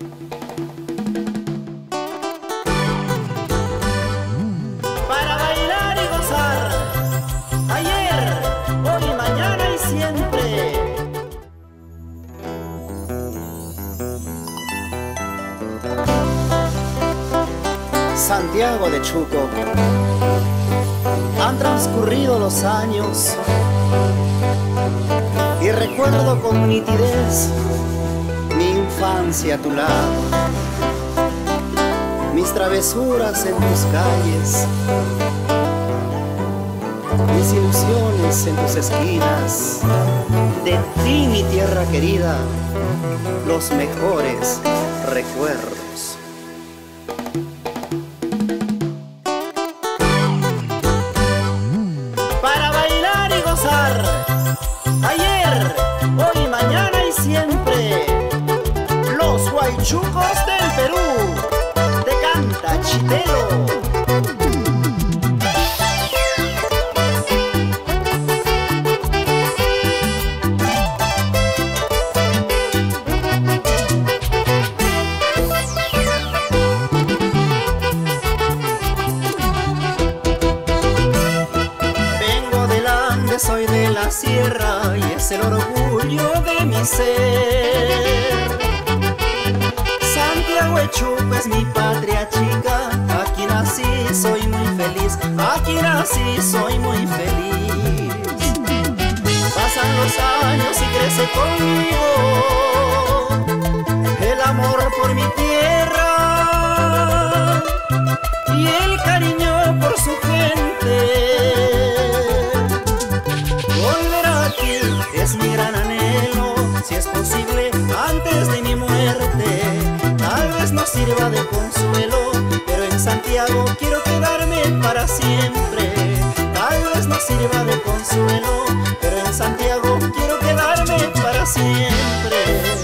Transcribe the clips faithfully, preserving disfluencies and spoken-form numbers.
Para bailar y gozar, ayer, hoy, mañana y siempre. Santiago de Chuco. Han transcurrido los años y recuerdo con nitidez mi infancia a tu lado, mis travesuras en tus calles, mis ilusiones en tus esquinas. De ti, mi tierra querida, los mejores recuerdos. Ayer, hoy, mañana y siempre. Los Huaychucos del Perú, te canta Chitelo. Soy de la sierra y es el orgullo de mi ser. Santiago de Chuco es mi patria chica, aquí nací, soy muy feliz, aquí nací, soy muy feliz. Pasan los años y crece conmigo el amor por mi tierra y el cariño por su gente. Es mi gran anhelo, si es posible, antes de mi muerte. Tal vez no sirva de consuelo, pero en Santiago quiero quedarme para siempre. Tal vez no sirva de consuelo, pero en Santiago quiero quedarme para siempre.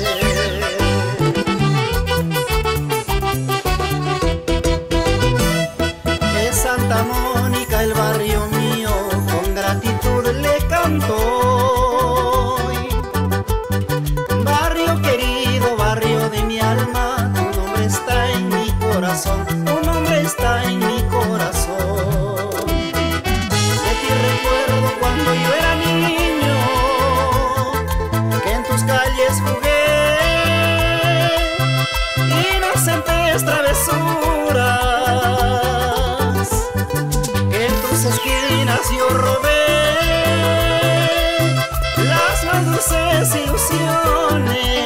Es Santa Mónica el barrio mío, con gratitud le canto. Tu nombre está en mi corazón. De ti recuerdo cuando yo era niño, que en tus calles jugué inocentes travesuras, que en tus esquinas yo robé las más dulces ilusiones.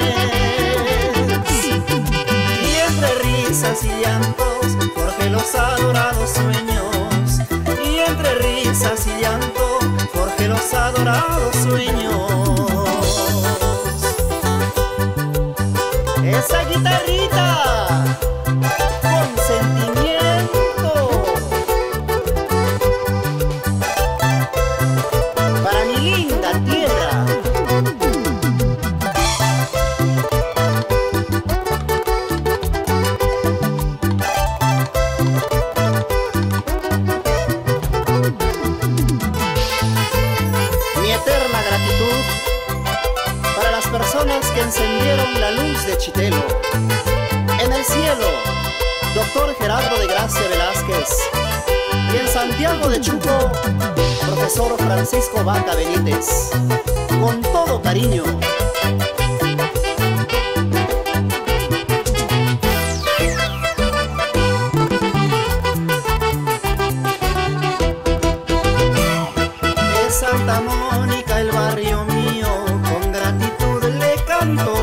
Y llantos forjé los adorados sueños, y entre risas y llanto forjé los adorados sueños. Esa guitarrita con sentimiento para mi linda tierra. Personas que encendieron la luz de Chitelo. En el cielo, doctor Gerardo de Gracia Velázquez. Y en Santiago de Chuco, profesor Francisco Vaca Benítez. Con todo cariño. Es Santa Mónica el barrio mío, con gratitud le canto.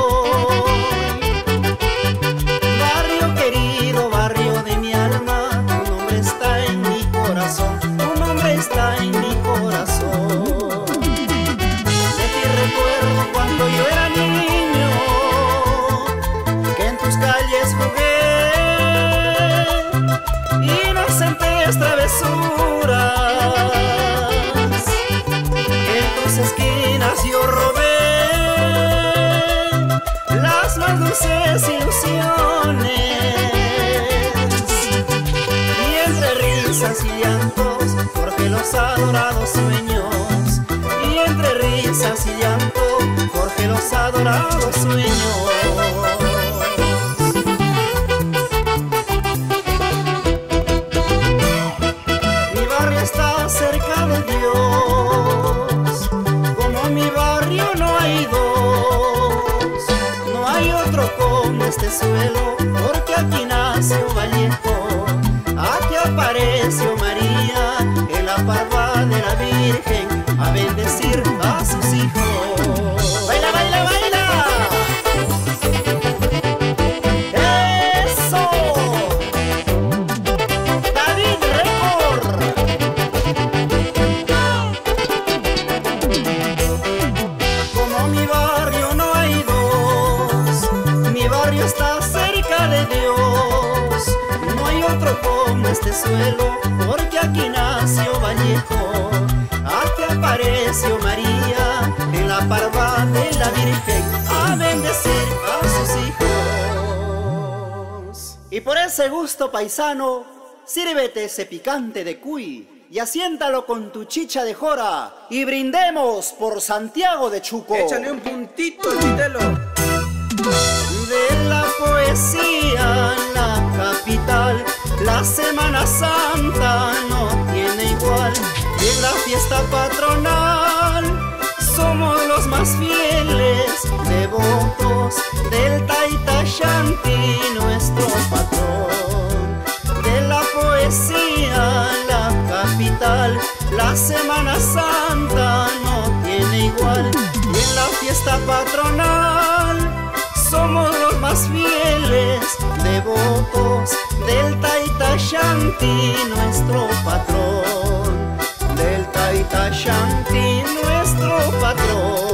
Barrio querido, barrio de mi alma, tu nombre está en mi corazón, tu nombre está en mi corazón. De ti recuerdo cuando yo era niño, que en tus calles jugué inocentes travesuras, que en tus esquinas yo robé las más dulces ilusiones. Y entre risas y llantos forjé los adorados sueños, y entre risas y llanto forjé los adorados sueños. otro como este suelo, porque aquí nació Vallejo, aquí apareció María, en la parva de la Virgen, a bendecir a sus hijos. ¡Baila, baila, baila! ¡Eso! ¡David Record! Como mi barrio no hay dos, mi barrio está cerca de Dios. No hay otro como este suelo, porque aquí nació Vallejo, aquí apareció María, en la parva de la Virgen, a bendecir a sus hijos. Y por ese gusto paisano, sírvete ese picante de cuy y asiéntalo con tu chicha de jora, y brindemos por Santiago de Chuco. Échale un puntito, Chitelo. De la poesía en la capital, la Semana Santa no tiene igual. Y en la fiesta patronal somos los más fieles devotos del Taita Shanti, nuestro patrón. De la poesía en la capital, la Semana Santa no tiene igual. Y en la fiesta patronal somos los más fieles devotos del Taita Shanti, nuestro patrón. Del Taita Shanti, nuestro patrón.